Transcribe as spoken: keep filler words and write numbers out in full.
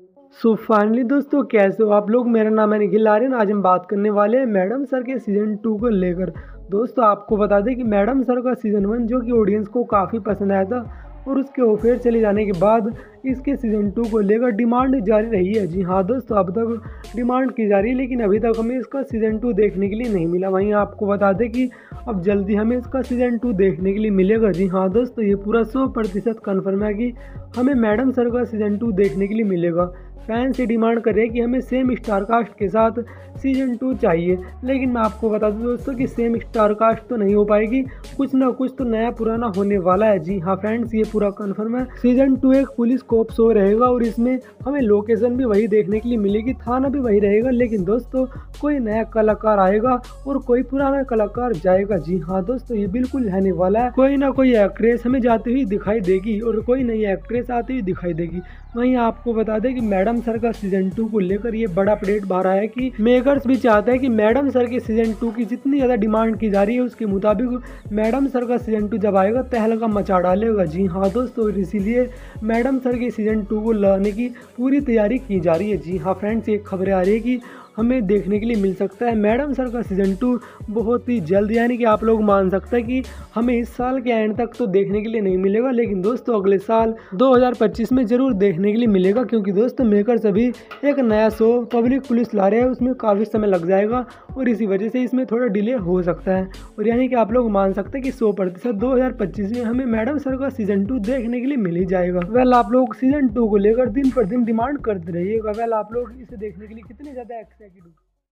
So finally दोस्तों, कैसे हो आप लोग। मेरा नाम है निखिल आर्यन। आज हम बात करने वाले हैं मैडम सर के सीज़न टू को लेकर। दोस्तों आपको बता दें कि मैडम सर का सीज़न वन जो कि ऑडियंस को काफ़ी पसंद आया था, और उसके ऑफेयर चले जाने के बाद इसके सीज़न टू को लेकर डिमांड जारी रही है। जी हाँ दोस्तों, अब तक डिमांड की जा रही है, लेकिन अभी तक हमें इसका सीज़न टू देखने के लिए नहीं मिला। वहीं आपको बता दें कि अब जल्दी हमें इसका सीज़न टू देखने के लिए मिलेगा। जी हाँ दोस्तों, ये पूरा सौ प्रतिशत कन्फर्म है कि हमें मैडम सर का सीज़न टू देखने के लिए मिलेगा। फैंस ये डिमांड कर रहे हैं कि हमें सेम स्टार कास्ट के साथ सीज़न टू चाहिए, लेकिन मैं आपको बता दूं दोस्तों कि सेम स्टार कास्ट तो नहीं हो पाएगी, कुछ ना कुछ तो नया पुराना होने वाला है। जी हाँ फ्रेंड्स, ये पूरा कंफर्म है। सीज़न टू एक पुलिस कोप शो रहेगा, और इसमें हमें लोकेशन भी वही देखने के लिए मिलेगी, थाना भी वही रहेगा, लेकिन दोस्तों कोई नया कलाकार आएगा और कोई पुराना कलाकार जाएगा। जी हाँ दोस्तों, ये बिल्कुल रहने वाला है। कोई ना कोई एक्ट्रेस हमें जाती हुई दिखाई देगी और कोई नई एक्ट्रेस आती हुई दिखाई देगी। वहीं आपको बता दें कि मैडम सर का सीज़न टू को लेकर ये बड़ा अपडेट बाहर आया है कि मेकर्स भी चाहते हैं कि मैडम सर के सीज़न टू की जितनी ज़्यादा डिमांड की जा रही है, उसके मुताबिक मैडम सर का सीज़न टू जब आएगा तहलका मचा डालेगा। जी हाँ दोस्तों, इसीलिए मैडम सर के सीज़न टू को लाने की पूरी तैयारी की जा रही है। जी हाँ फ्रेंड्स, ये खबरें आ रही है कि हमें देखने के लिए मिल सकता है मैडम सर का सीज़न टू बहुत ही जल्द, यानी कि आप लोग मान सकते हैं कि हमें इस साल के एंड तक तो देखने के लिए नहीं मिलेगा, लेकिन दोस्तों अगले साल दो हज़ार पच्चीस में ज़रूर देखने के लिए मिलेगा, क्योंकि दोस्तों मेकर्स अभी एक नया शो पब्लिक पुलिस ला रहे हैं, उसमें काफ़ी समय लग जाएगा और इसी वजह से इसमें थोड़ा डिले हो सकता है। और यानी कि आप लोग मान सकते हैं कि सौ प्रतिशत दो हज़ार पच्चीस में हमें मैडम सर का सीज़न टू देखने के लिए मिल ही जाएगा। वेल आप लोग सीज़न टू को लेकर दिन पर दिन डिमांड करते रहिएगा। वेल आप लोग इसे देखने के लिए कितने ज़्यादा एक्साइटेड हो।